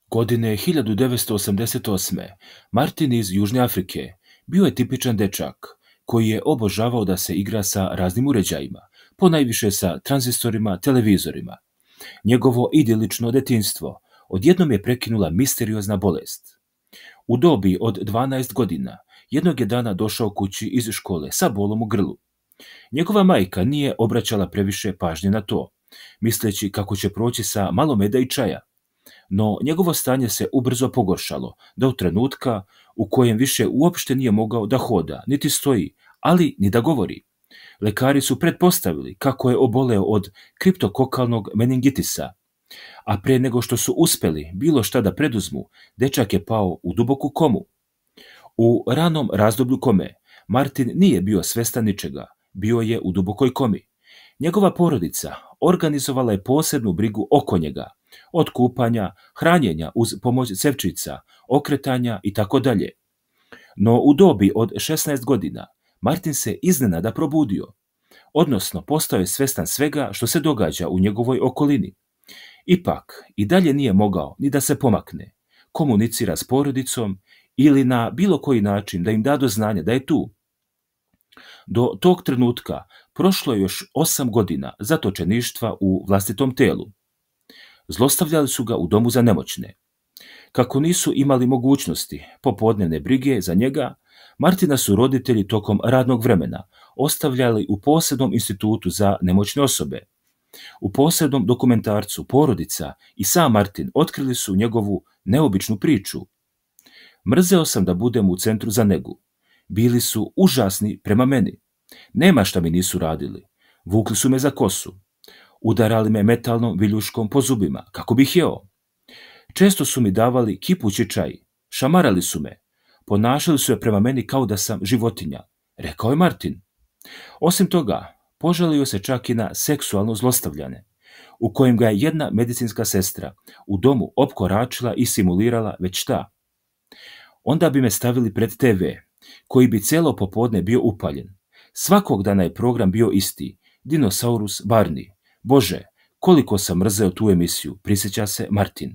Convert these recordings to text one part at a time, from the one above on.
Godine 1988. Martin iz Južne Afrike bio je tipičan dečak koji je obožavao da se igra sa raznim uređajima, ponajviše sa tranzistorima, televizorima. Njegovo idilično detinjstvo odjednom je prekinula misteriozna bolest. U dobi od 12 godina jednog je dana došao kući iz škole sa bolom u grlu. Njegova majka nije obraćala previše pažnje na to, misleći kako će proći sa malo meda i čaja. No njegovo stanje se ubrzo pogoršalo, do trenutka u kojem više uopšte nije mogao da hoda, niti stoji, ali ni da govori. Lekari su pretpostavili kako je oboleo od kriptokokalnog meningitisa, a pre nego što su uspeli bilo šta da preduzmu, dečak je pao u duboku komu. U ranom razdoblju kome Martin nije bio svestan ničega, bio je u dubokoj komi. Njegova porodica organizovala je posebnu brigu oko njega, od kupanja, hranjenja uz pomoć cevčica, okretanja i tako dalje. No u dobi od 16 godina Martin se iznenada probudio, odnosno postao je svestan svega što se događa u njegovoj okolini. Ipak, i dalje nije mogao ni da se pomakne, komunicira s porodicom ili na bilo koji način da im da do znanja da je tu. Do tog trenutka prošlo je još 8 godina zatočeništva u vlastitom telu. Zlostavljali su ga u domu za nemoćne. Kako nisu imali mogućnosti popodnevne brige za njega, Martina su roditelji tokom radnog vremena ostavljali u posebnom institutu za nemoćne osobe. U posebnom dokumentarcu porodica i sam Martin otkrili su njegovu neobičnu priču. Mrzeo sam da budem u centru za negu. Bili su užasni prema meni. Nema šta mi nisu radili. Vukli su me za kosu. Udarali me metalnom viljuškom po zubima, kako bih jeo. Često su mi davali kipući čaj. Šamarali su me. Ponašali su je prema meni kao da sam životinja, rekao je Martin. Osim toga, požalio se čak i na seksualno zlostavljanje, u kojem ga je jedna medicinska sestra u domu opkoračila i simulirala već šta. Onda bi me stavili pred TV, koji bi cijelo popodne bio upaljen. Svakog dana je program bio isti, Dinosaurus Barney. Bože, koliko sam mrzeo tu emisiju, prisjeća se Martin.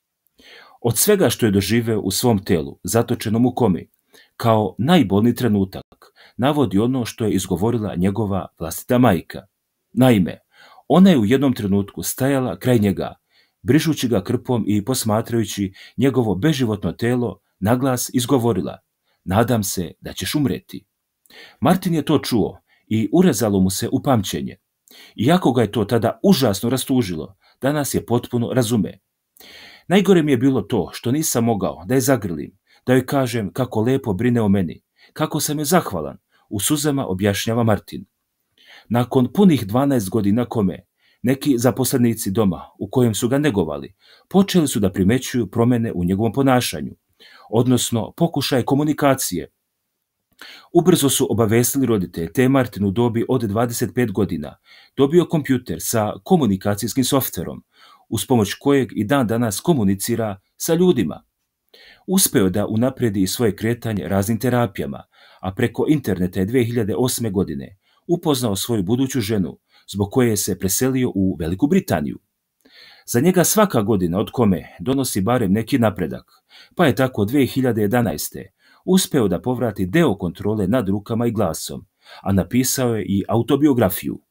Od svega što je doživeo u svom telu, zatočenom u komi, kao najbolniji trenutak, navodi ono što je izgovorila njegova vlastita majka. Naime, ona je u jednom trenutku stajala kraj njega, brišući ga krpom i posmatrajući njegovo beživotno telo, naglas izgovorila: "Nadam se da ćeš umreti." Martin je to čuo i urezalo mu se u pamćenje. Iako ga je to tada užasno rastužilo, danas je potpuno razume. Najgore mi je bilo to što nisam mogao da je zagrlim, da joj kažem kako lepo brine o meni, kako sam joj zahvalan, u suzama objašnjava Martin. Nakon punih 12 godina kome, neki zaposlenici doma u kojem su ga negovali, počeli su da primećuju promjene u njegovom ponašanju, odnosno pokušaje komunikacije. Ubrzo su obavestili roditelje, te je Martin u dobi od 25 godina dobio kompjuter sa komunikacijskim softverom, uz pomoć kojeg i dan danas komunicira sa ljudima. Uspeo da unapredi svoje kretanje raznim terapijama, a preko interneta je 2008. godine upoznao svoju buduću ženu, zbog koje je se preselio u Veliku Britaniju. Za njega svaka godina od kome donosi barem neki napredak, pa je tako 2011. uspeo da povrati deo kontrole nad rukama i glasom, a napisao je i autobiografiju.